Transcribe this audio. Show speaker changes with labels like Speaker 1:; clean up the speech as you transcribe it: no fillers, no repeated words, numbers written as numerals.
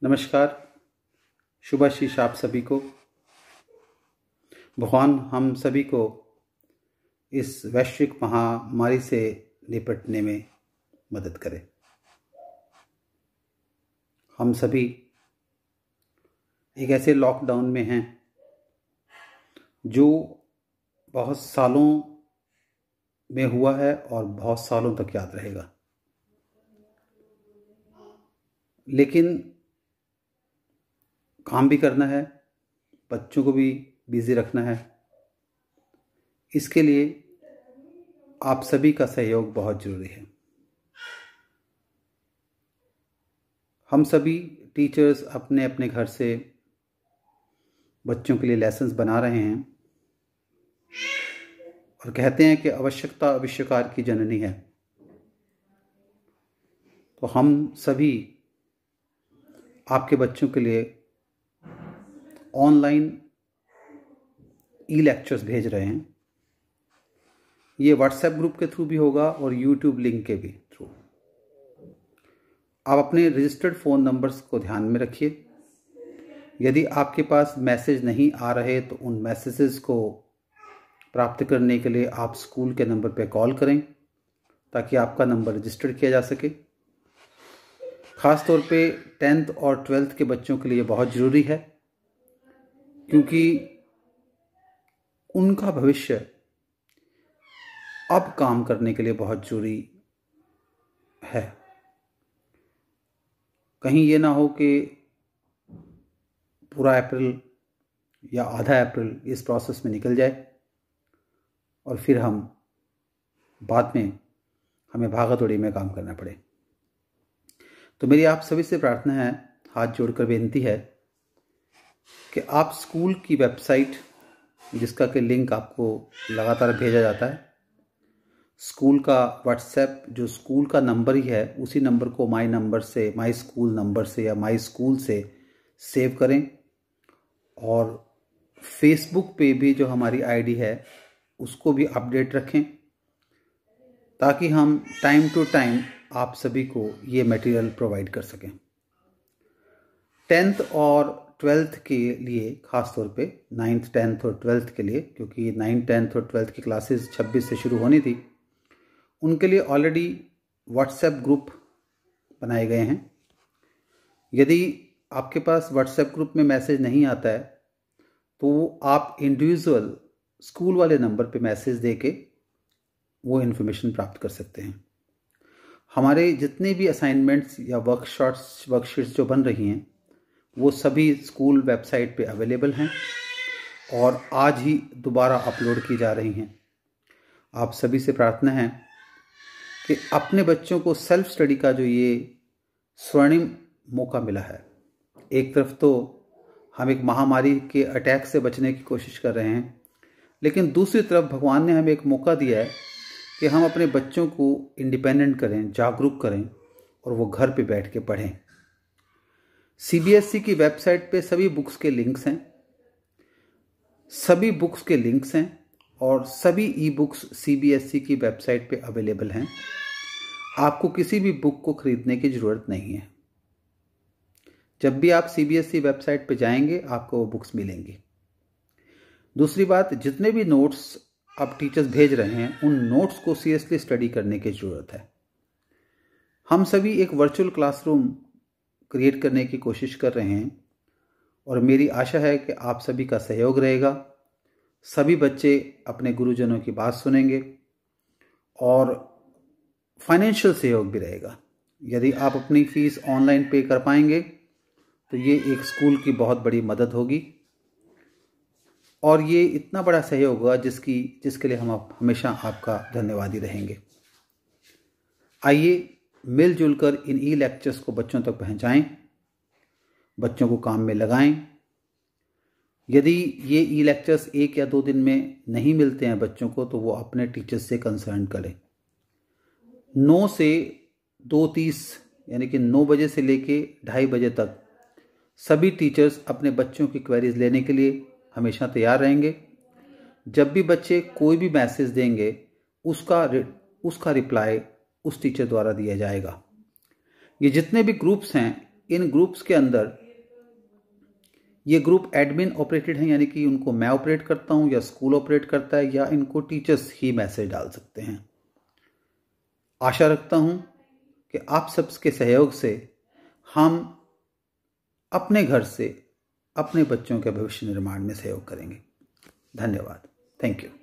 Speaker 1: नमस्कार, शुभाशीष आप सभी को। भगवान हम सभी को इस वैश्विक महामारी से निपटने में मदद करे। हम सभी एक ऐसे लॉकडाउन में हैं जो बहुत सालों में हुआ है और बहुत सालों तक याद रहेगा, लेकिन काम भी करना है, बच्चों को भी बिजी रखना है। इसके लिए आप सभी का सहयोग बहुत ज़रूरी है। हम सभी टीचर्स अपने अपने घर से बच्चों के लिए लेसन्स बना रहे हैं और कहते हैं कि आवश्यकता आविष्कार की जननी है। तो हम सभी आपके बच्चों के लिए ऑनलाइन ई-लेक्चर्स भेज रहे हैं। ये व्हाट्सएप ग्रुप के थ्रू भी होगा और यूट्यूब लिंक के भी थ्रू। आप अपने रजिस्टर्ड फ़ोन नंबर्स को ध्यान में रखिए। यदि आपके पास मैसेज नहीं आ रहे तो उन मैसेजेस को प्राप्त करने के लिए आप स्कूल के नंबर पर कॉल करें ताकि आपका नंबर रजिस्टर्ड किया जा सके। ख़ास तौर पे 10th और 12th के बच्चों के लिए बहुत ज़रूरी है, क्योंकि उनका भविष्य अब काम करने के लिए बहुत ज़रूरी है। कहीं ये ना हो कि पूरा अप्रैल या आधा अप्रैल इस प्रोसेस में निकल जाए और फिर बाद में हमें भागा दौड़ी में काम करना पड़े। तो मेरी आप सभी से प्रार्थना है, हाथ जोड़कर बेनती है कि आप स्कूल की वेबसाइट, जिसका कि लिंक आपको लगातार भेजा जाता है, स्कूल का व्हाट्सएप जो स्कूल का नंबर ही है, उसी नंबर को माई नंबर से, माई स्कूल नंबर से या माई स्कूल से सेव करें। और फेसबुक पे भी जो हमारी आईडी है उसको भी अपडेट रखें, ताकि हम टाइम टू टाइम आप सभी को ये मटेरियल प्रोवाइड कर सकें। 10th और 12th के लिए, ख़ास तौर पे 9th, 10th और 12th के लिए, क्योंकि 9th, 10th और 12th की क्लासेस 26 से शुरू होनी थी, उनके लिए ऑलरेडी व्हाट्सएप ग्रुप बनाए गए हैं। यदि आपके पास व्हाट्सएप ग्रुप में मैसेज नहीं आता है तो आप इंडिविजुअल स्कूल वाले नंबर पे मैसेज देके वो इन्फॉर्मेशन प्राप्त कर सकते हैं। हमारे जितने भी असाइनमेंट्स या वर्कशीट्स जो बन रही हैं वो सभी स्कूल वेबसाइट पे अवेलेबल हैं और आज ही दोबारा अपलोड की जा रही हैं। आप सभी से प्रार्थना है कि अपने बच्चों को सेल्फ स्टडी का जो ये स्वर्णिम मौका मिला है, एक तरफ तो हम एक महामारी के अटैक से बचने की कोशिश कर रहे हैं, लेकिन दूसरी तरफ भगवान ने हमें एक मौका दिया है कि हम अपने बच्चों को इंडिपेंडेंट करें, जागरूक करें और वो घर पे बैठ के पढ़ें। सीबीएसई की वेबसाइट पे सभी बुक्स के लिंक्स हैं, और सभी ई बुक्स सीबीएसई की वेबसाइट पे अवेलेबल हैं। आपको किसी भी बुक को खरीदने की ज़रूरत नहीं है। जब भी आप सीबीएसई वेबसाइट पे जाएंगे आपको वो बुक्स मिलेंगी। दूसरी बात, जितने भी नोट्स अब टीचर्स भेज रहे हैं उन नोट्स को सीरियसली स्टडी करने की ज़रूरत है। हम सभी एक वर्चुअल क्लासरूम क्रिएट करने की कोशिश कर रहे हैं और मेरी आशा है कि आप सभी का सहयोग रहेगा। सभी बच्चे अपने गुरुजनों की बात सुनेंगे और फाइनेंशियल सहयोग भी रहेगा। यदि आप अपनी फ़ीस ऑनलाइन पे कर पाएंगे तो ये एक स्कूल की बहुत बड़ी मदद होगी और ये इतना बड़ा सहयोग होगा जिसके लिए हम हमेशा आपका धन्यवादी रहेंगे। आइए मिलजुल कर इन ई लेक्चर्स को बच्चों तक पहुंचाएं, बच्चों को काम में लगाएं। यदि ये ई लेक्चर्स 1 या 2 दिन में नहीं मिलते हैं बच्चों को तो वो अपने टीचर्स से कंसर्न करें। 9 से 2:30 यानी कि 9 बजे से लेके 2:30 बजे तक सभी टीचर्स अपने बच्चों की क्वेरीज लेने के लिए हमेशा तैयार रहेंगे। जब भी बच्चे कोई भी मैसेज देंगे उसका रिप्लाई उस टीचर द्वारा दिया जाएगा। ये जितने भी ग्रुप्स हैं इन ग्रुप्स के अंदर ये ग्रुप एडमिन ऑपरेटेड हैं, यानी कि उनको मैं ऑपरेट करता हूं या स्कूल ऑपरेट करता है, या इनको टीचर्स ही मैसेज डाल सकते हैं। आशा रखता हूं कि आप सबके सहयोग से हम अपने घर से अपने बच्चों के भविष्य निर्माण में सहयोग करेंगे। धन्यवाद। Thank you.